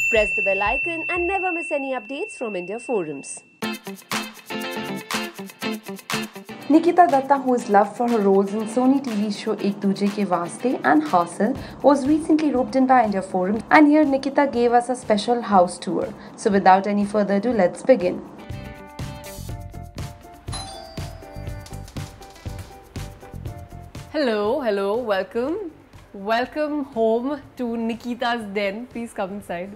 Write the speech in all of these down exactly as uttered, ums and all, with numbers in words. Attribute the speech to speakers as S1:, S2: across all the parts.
S1: Press the bell icon and never miss any updates from India Forums.
S2: Nikita Datta, who is loved for her roles in Sony T V show Ek Duje Ke Waaste and Haasil, was recently roped in by India Forum, and here Nikita gave us a special house tour. So without any further ado, let's begin.
S3: Hello, hello, welcome. Welcome home to Nikita's Den. Please come inside.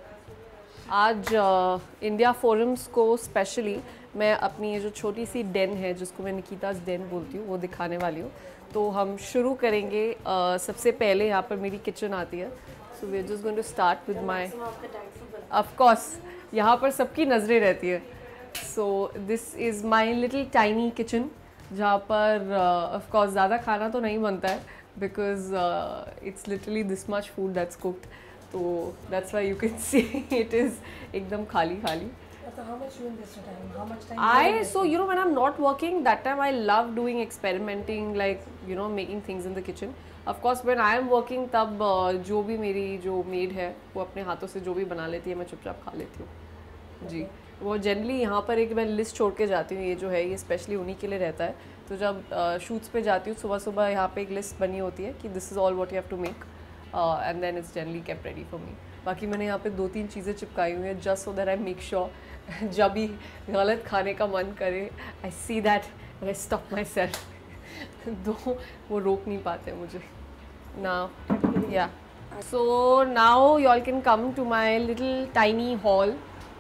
S3: आज India uh, forums को specially मैं अपनी ये जो छोटी सी Dane है जिसको मैं निकिता's डेन बोलती हूँ वो दिखाने वाली हूँ. तो हम शुरू करेंगे. uh, सबसे पहले यहाँ पर मेरी किचन आती है. So we are just going to start with my, of course यहाँ पर सबकी नज़रें रहती है. So this is my little tiny kitchen जहाँ पर ऑफ uh, कोर्स ज़्यादा खाना तो नहीं बनता है because it's literally this much food that's cooked. So that's why you can see it is एकदम खाली खाली.
S4: So how much you invest your time? How much time?
S3: I so you know when I'm not working that time I love doing experimenting, like you know making things in the kitchen. Of course when I am working तब uh, जो भी मेरी जो maid है वो अपने हाथों से जो भी बना लेती है मैं चुपचाप खा लेती हूँ जी. वो जनरली यहाँ पर एक मैं लिस्ट छोड़ के जाती हूँ. ये जो है ये स्पेशली उन्हीं के लिए रहता है. तो जब शूट्स uh, पे जाती हूँ सुबह सुबह यहाँ पे एक लिस्ट बनी होती है कि this is all what you have to make and then it's generally kept ready for me. बाकी मैंने यहाँ पे दो तीन चीज़ें चिपकाई हुई हैं just so that I make sure जब भी गलत खाने का मन करे I see that I stop myself. Though वो रोक नहीं पाते मुझे ना. Yeah so now you all can come to my little tiny hall.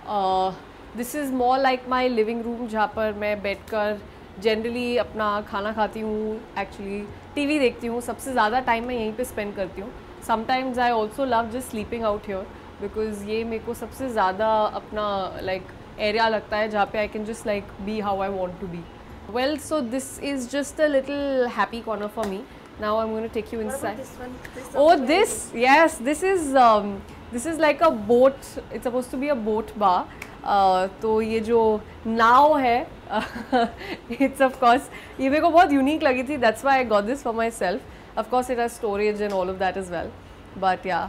S3: This is more like my living room जहाँ पर मैं बैठ कर जनरली अपना खाना खाती हूँ. एक्चुअली टीवी देखती हूँ. सबसे ज़्यादा टाइम मैं यहीं पे स्पेंड करती हूँ. Sometimes I also love just sleeping out here because ये मेरे को सबसे ज़्यादा अपना लाइक एरिया लगता है जहाँ पे I can just like be how I want to be. Well so this is just a little happy corner for me. Now I am going to take you inside. Oh this yes this is um, this is like a boat. It's supposed to be a boat bar. Uh, तो ये जो नाव है it's of course ये मेरे को बहुत unique लगी थी. That's why I got this for myself. Of course it has storage and all of that is well but yeah.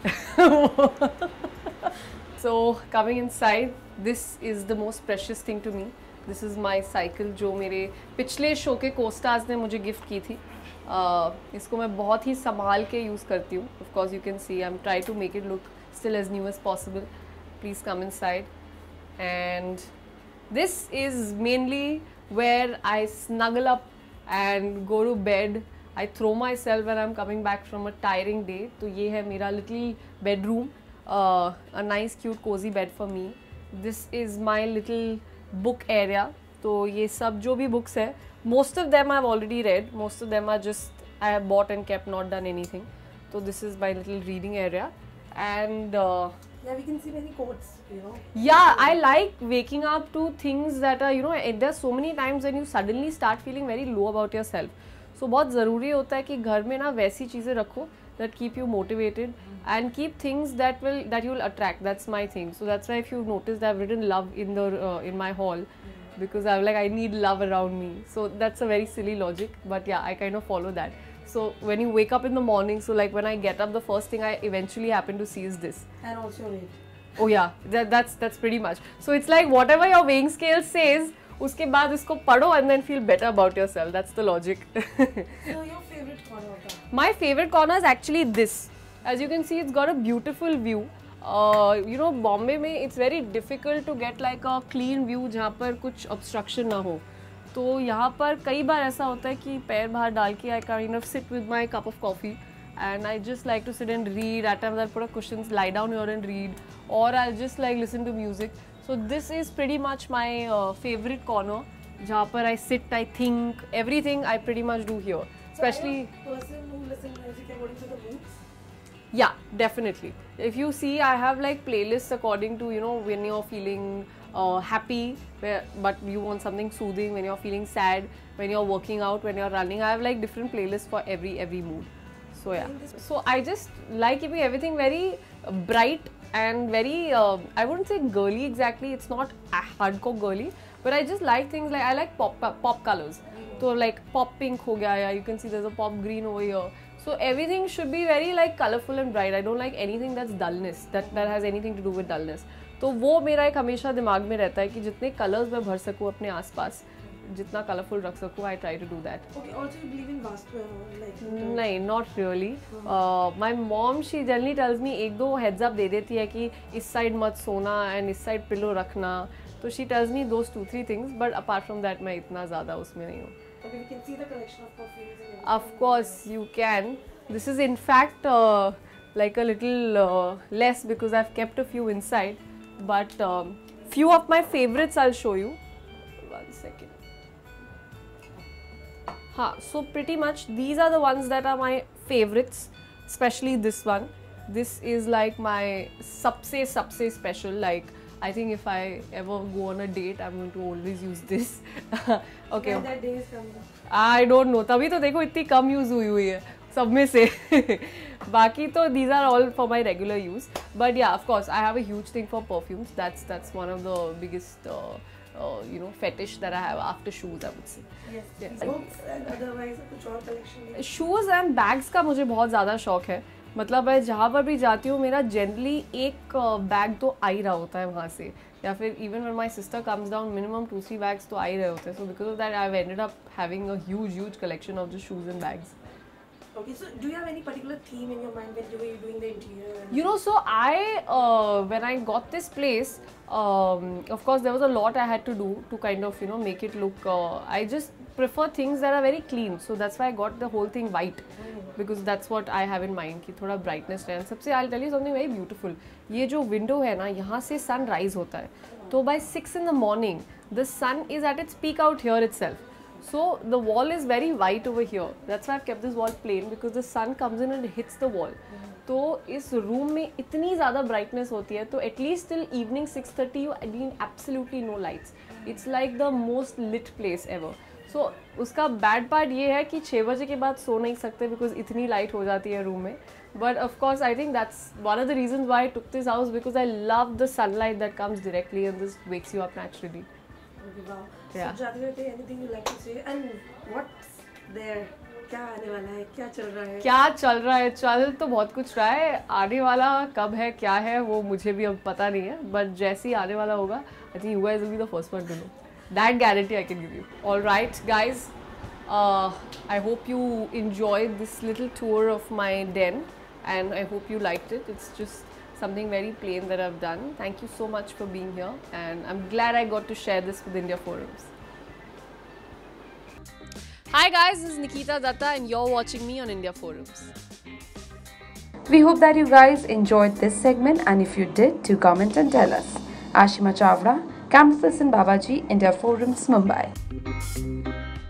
S3: So coming inside this is the most precious thing to me. This is my cycle जो मेरे पिछले show के co-stars ने मुझे gift की थी. Uh, इसको मैं बहुत ही संभाल के यूज़ करती हूँ. Of course you can see I am try to make it look still as new as possible. Please come inside. And this is mainly where I snuggle up and go to bed. I throw myself when I'm coming back from a tiring day. तो ये है मेरा little bedroom, uh, a nice cute cozy bed for me. This is my little book area. तो ये सब जो भी books है, most of them I've already read. Most of them are just I have bought and kept, not done anything. So this is my little reading area. And uh,
S4: yeah, we can see many quotes, you know.
S3: Yeah, I like waking up to things that are, you know, there's so many times when you suddenly start feeling very low about yourself. So बहुत ज़रूरी होता है कि घर में ना वैसी चीज़ें रखो that keep you motivated and keep things that will that you will attract. That's my thing. So that's why if you noticed I've written love in the uh, in my hall because I'm like I need love around me. So that's a very silly logic, but yeah, I kind of follow that. So when you wake up in the morning, so like when I get up, the first thing I eventually happen to see is this.
S4: And also read.
S3: Oh yeah, that, that's that's pretty much. So it's like whatever your weighing scale says, उसके बाद इसको पढ़ो and then feel better about yourself. That's the logic.
S4: So your favorite corner of that?
S3: My favorite corner is actually this. As you can see, it's got a beautiful view. Uh, you know, Bombay में it's very difficult to get like a clean view जहाँ पर कुछ obstruction ना हो. तो यहाँ पर कई बार ऐसा होता है कि पैर बाहर डाल के I kind of sit with my cup of coffee and I just like to sit and read. At times I put a cushions, lie down here and read, और I just like listen to music. So this is pretty much my favourite corner जहाँ पर I sit, I think, everything I pretty much do here. Specially yeah, definitely. If you see, I have like playlists according to, you know, when you're feeling uh, happy, where, but you want something soothing, when you're feeling sad, when you're working out, when you're running. I have like different playlists for every every mood. So yeah. So I just like keeping everything very uh, bright and very, uh, I wouldn't say girly exactly. It's not hardcore girly, but I just like things like I like pop pop colors. So like pop pink ho gaya, yeah, you can see there's a pop green over here. So everything should be very like colorful and bright. I don't like anything that's dullness, that that has anything to do with dullness. तो वो मेरा एक हमेशा दिमाग में रहता है कि जितने कलर्स मैं भर सकूँ अपने आसपास, जितना कलरफुल रख सकूँ, I try to do that.
S4: Okay, also you believe in Vastu and all, like.
S3: नहीं, not really. Uh, my mom, she generally tells me एक दो heads up दे देती है कि इस side मत सोना and इस side pillow रखना. तो she tells me those two three things, but apart from that मैं इतना ज़्यादा उसमें नहीं हूँ.
S4: Okay, we can see the collection of perfumes. And everything.
S3: Of course you can. This is in fact uh, like a little uh, less because I've kept a few inside. But um, few of my favorites I'll show you. One second. Ha, so pretty much these are the ones that are my favorites, especially this one. This is like my sabse sabse special. Like I think if I ever go on a date, I'm going to always use this. Okay.
S4: When that day is coming.
S3: I don't know. तभी तो देखो इतनी कम use हुई हुई है सब में से. बाकी तो these are all for my regular use. But yeah, of course, I have a huge thing for perfumes. That's that's one of the biggest, uh, uh, you know, fetish that I have after shoes, I would say.
S4: Yes.
S3: Yes.
S4: Books and otherwise कुछ और collection.
S3: Shoes and bags का मुझे बहुत ज़्यादा शौक है. मतलब मैं जहाँ पर भी जाती हूँ मेरा जनरली एक बैग तो आ ही रहा होता है वहाँ से, या फिर even when my sister comes down minimum two three bags तो आ ही रहे होते हैं. So because of that I have ended up having a huge huge collection of the shoes and bags.
S4: Okay, so do you have any particular theme in your mind when you were doing the interior? And
S3: You know, so I, uh, when I got this place, um, of course there was a lot I had to do to kind of, you know, make it look, uh, I just prefer things that are very clean. So that's why I got the whole thing white. Because that's what I have in mind कि थोड़ा brightness रहे. सबसे I'll tell you something very beautiful. ये जो window है ना, यहाँ से sun rise होता है. तो by six in the morning, the sun is at its peak out here itself. So the wall is very white over here. That's why I've kept this wall plain because the sun comes in and hits the wall. तो इस room में इतनी ज़्यादा brightness होती है तो at least till evening six thirty you need absolutely no lights. It's like the most lit place ever. So उसका bad part ये है कि छः बजे के बाद सो नहीं सकते because इतनी light हो जाती है room में. But of course I think that's one of the reasons why I took this house because I love the sunlight that comes directly and this wakes you up naturally.
S4: okay, wow.
S3: Yeah.
S4: So Jadavati, anything you like to say? And what's there? क्या आने वाला है? क्या चल रहा है?
S3: क्या चल रहा है? चल तो बहुत कुछ रहा है. आने वाला कब है क्या है वो मुझे भी अब पता नहीं है. But जैसे ही आने वाला होगा, I think you guys will be the first one to know. That guarantee I can give you. All right, guys. Uh, I hope you enjoyed this little tour of my den, and I hope you liked it. It's just something very plain that I've done. Thank you so much for being here, and I'm glad I got to share this with India Forums. Hi guys, this is Nikita Datta and you're watching me on India Forums.
S2: We hope that you guys enjoyed this segment, and if you did, do comment and tell us. Ashima Chavra, camera person Babaji, India Forums, Mumbai.